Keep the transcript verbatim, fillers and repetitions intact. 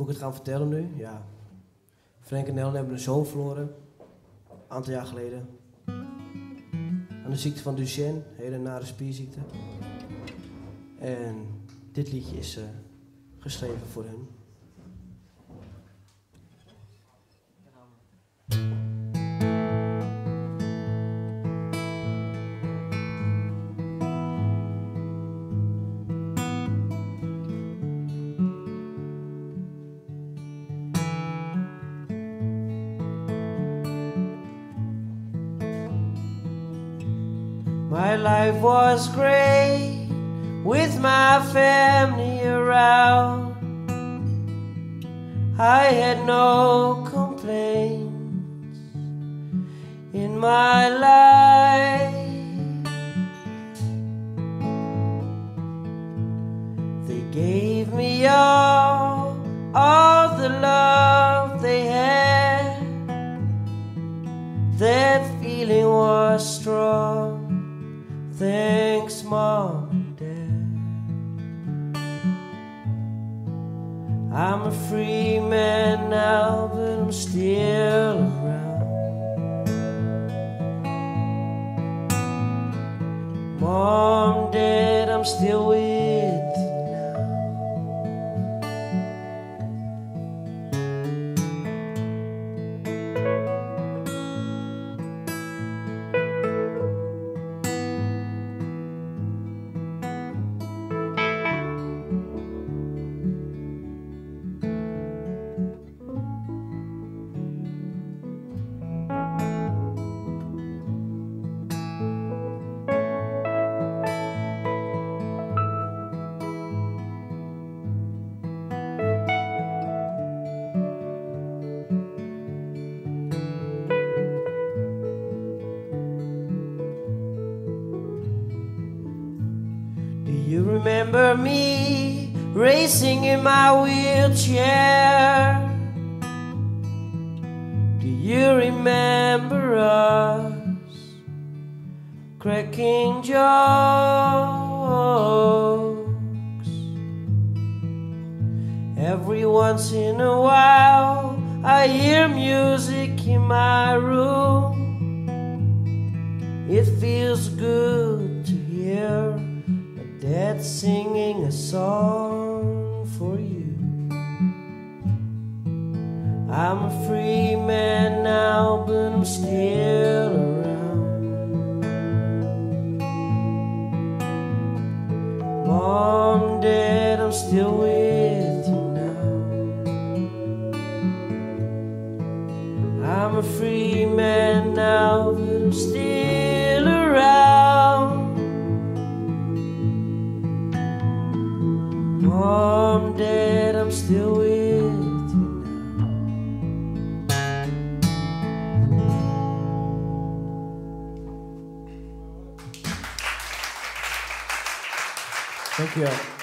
ik het gaan vertellen nu? Ja. Frank en Ellen hebben een zoon verloren. Een aantal jaar geleden. Aan de ziekte van Duchenne. Een hele nare spierziekte. En dit liedje is uh, geschreven voor hun. My life was great with my family around. I had no complaints in my life. They gave me all, all the love they had. That feeling was strong. Thanks, Mom and Dad. I'm a free man now, but I'm still around. Mom, Dad, I'm still with you now. You remember me racing in my wheelchair? Do you remember us cracking jokes? Every once in a while I hear music in my room. It feels good to hear Dad singing a song for you. I'm a free man now, but I'm still around. Mom, Dad, I'm still with you now. I'm a free man now, but I'm still around. Mom, Dad, I'm still with you now. Thank you.